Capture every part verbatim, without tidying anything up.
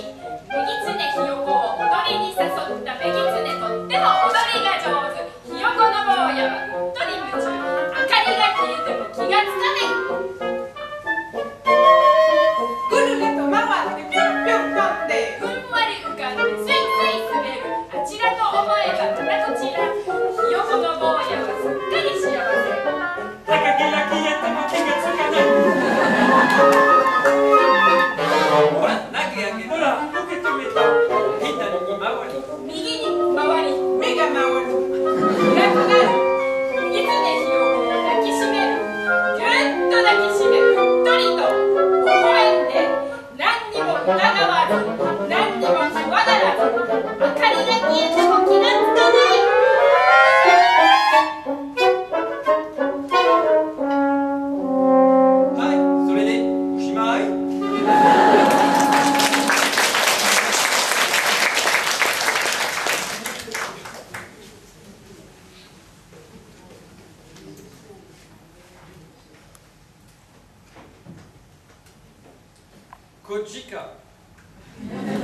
女狐ひよこを踊りに誘った女狐とっても踊りが上手。ひよこの坊やはうっとり夢中。明かりが消えても気がつかない。 ぐるりと回ってぴょんぴょん飛んでふんわり浮かんでスイスイ滑る。あちらと思えばまたこちら。ひよこの坊やはすっかり幸せ。 赤毛が消えても気がつかない。ほら投げ上げほら受け止めた。左に回り右に回り目が回る暗くなる。狐ひよこを抱きしめる。ぎゅっと抱きしめうっとりと微笑んで何にも疑わず何にも気はならず。明かりが消えても気がつかない。 はいそれでおしまい。こっちか。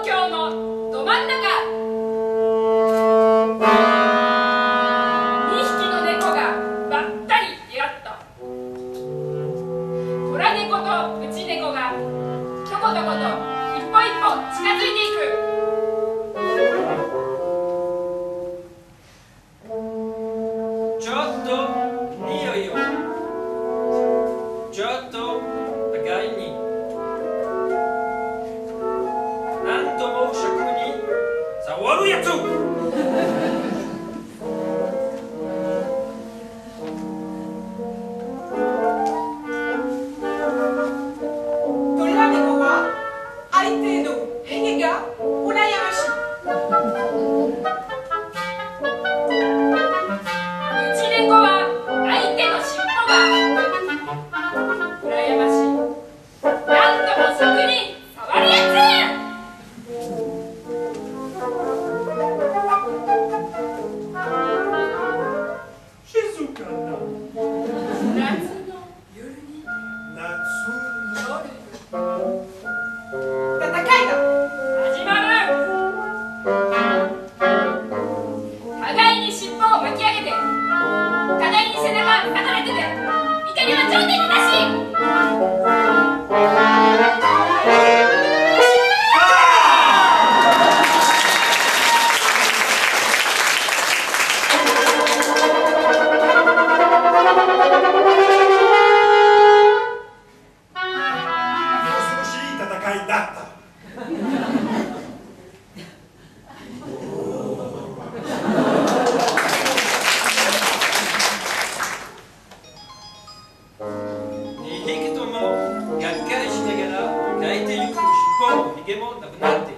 東京のど真ん中、にひきの猫がばったり出会った。野良猫と内猫がとことこと一歩一歩近づいていく。 ちょっといいよいいよ。ちょっと互いに何とも尺に触るやつ。 鳥は猫は相手のヘゲが羨ましい。 内猫は相手の尻尾が羨ましい。なんとも柵に触るやつ。 静かな夏の夜に夏戦いだ。 始まる。互いに尻尾を巻き上げて、互いに背中離れてて、怒りは頂点に達し。 恐ろしい戦いだった。 にひきともがっかりしながら変えてゆく尻尾もひげもなくなって